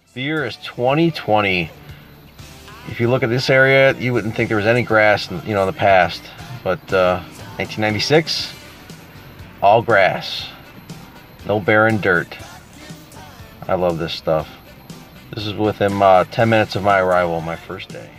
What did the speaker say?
The year is 2020. If you look at this area, you wouldn't think there was any grass, in the past. But 1996, all grass, no barren dirt. I love this stuff. This is within 10 minutes of my arrival, my first day.